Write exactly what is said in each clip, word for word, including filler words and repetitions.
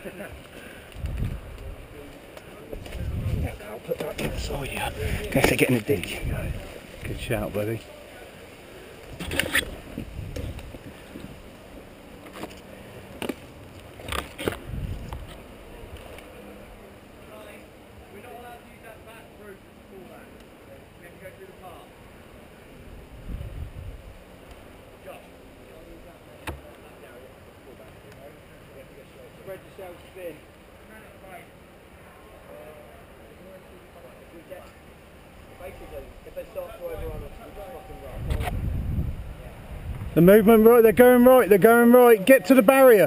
I'll put that to the side here. In case they get in a ditch. Good shout, buddy. Spread yourself thin. Basically, if they start to overrun us, we just fucking run. The movement right, they're going right, they're going right. Get to the barrier.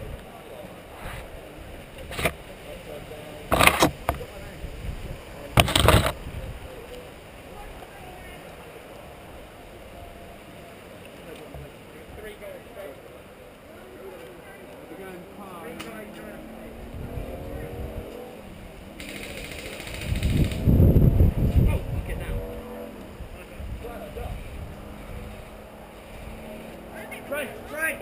Trench, trench!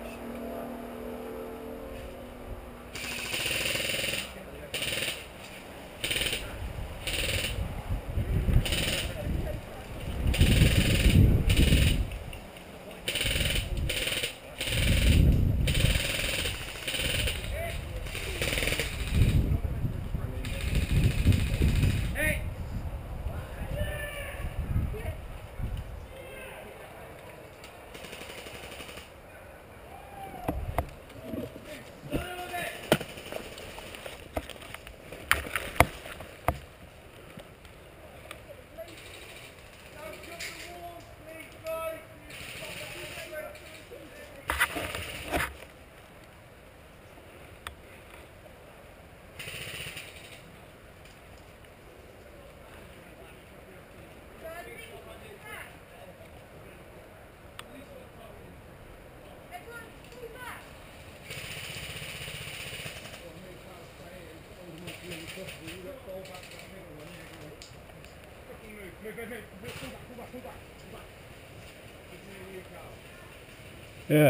Yeah.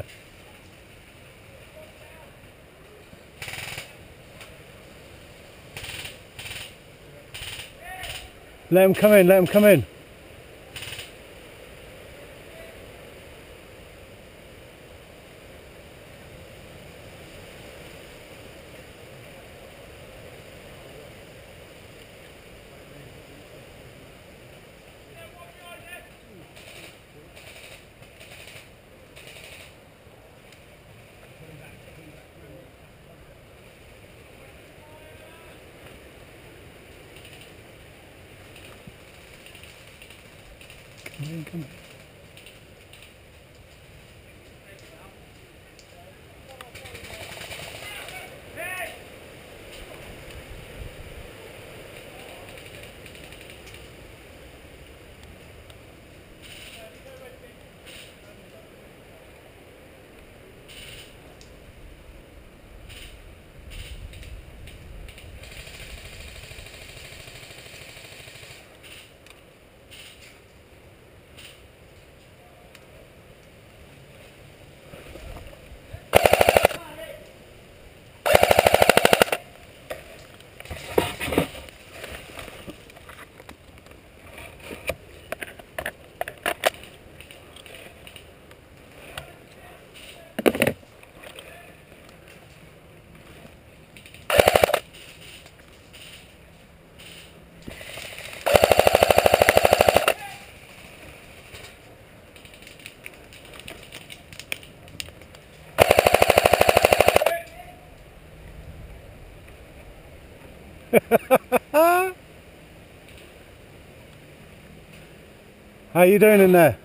Let him come in, let him come in. Come in, come in. How you doing in there?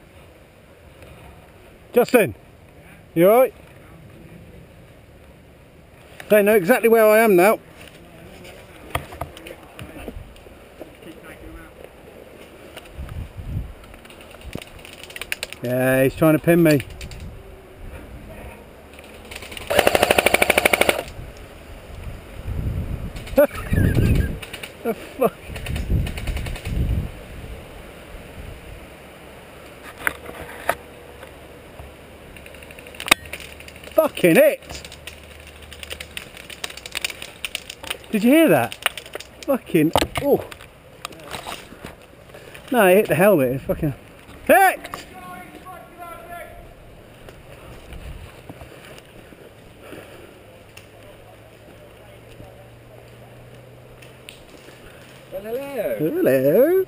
Justin, you alright? They know exactly where I am now. Yeah, he's trying to pin me. The fuck? Fucking it! Did you hear that? Fucking, oh. No, it hit the helmet, it's fucking... Hey! Well, hello. Hello.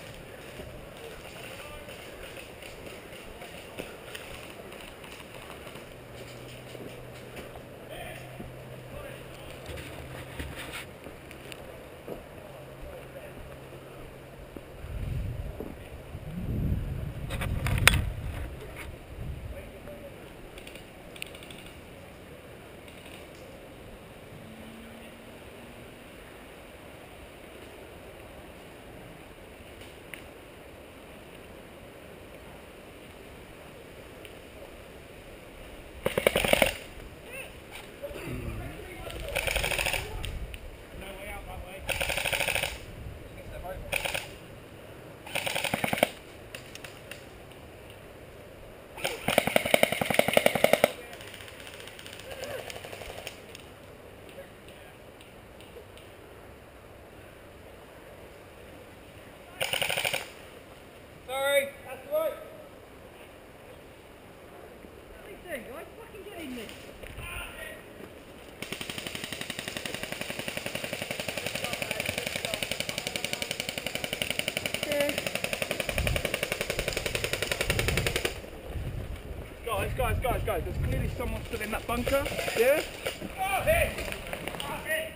Guys, guys, guys, guys, there's clearly someone still in that bunker, yeah? Oh, hey! Oh, hey!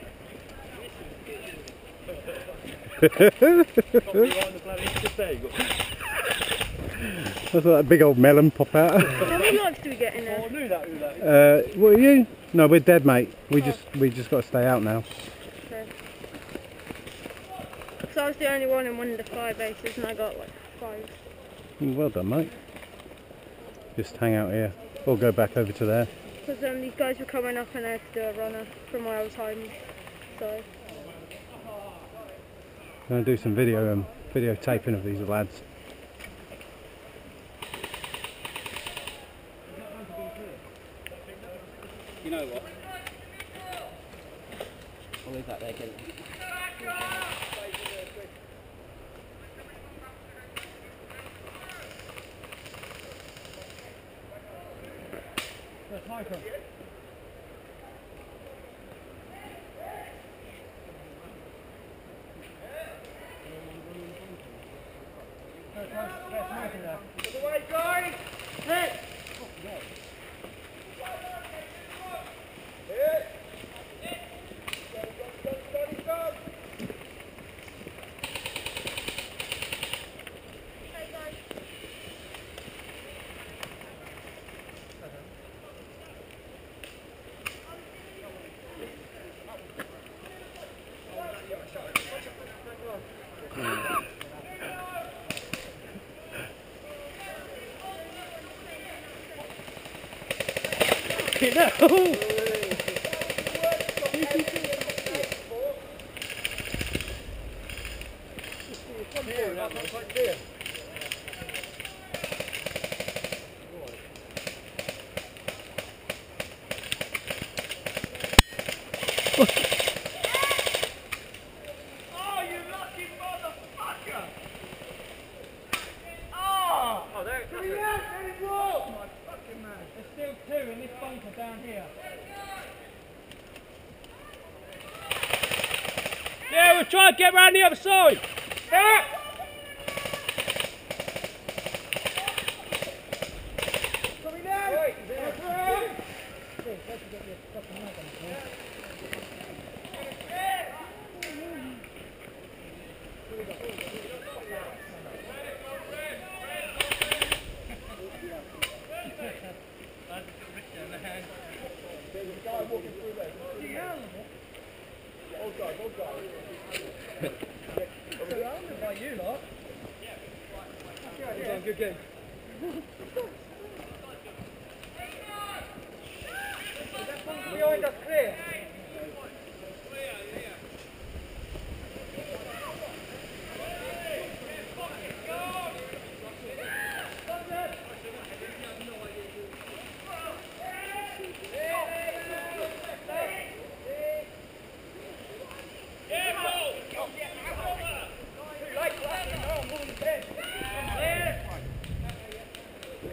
That's like a big old melon pop out. How many lives do we get in there? Oh, I knew that, who that is. Uh, what are you? No, we're dead, mate. We oh. just we just got to stay out now. Okay. So I was the only one in one of the fire bases, and I got like five. Well done, mate. Just hang out here, or go back over to there. Because um, these guys were coming up and I had to do a runner from where I was hiding. So. I'm going to do some video um, videotaping of these lads. You know what? I'll leave that there, get it. That's Michael. Get away, guys! Hit! No! Yeah, we'll try and get round the other side. Yeah. Coming down. Right, Old guys, old guys. By you lot. Yeah. Good game. Behind us, clear.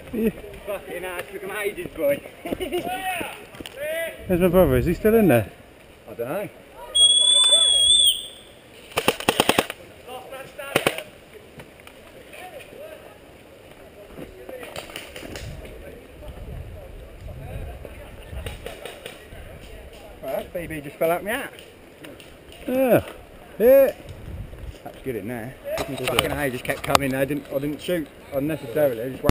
Yeah. Fucking hell, it took him ages, boy. There's my brother, is he still in there? I don't know. Well, that B B just fell out my hat. Yeah. Yeah. That's good in there. Fucking A just kept coming there. I didn't, I didn't shoot unnecessarily. I just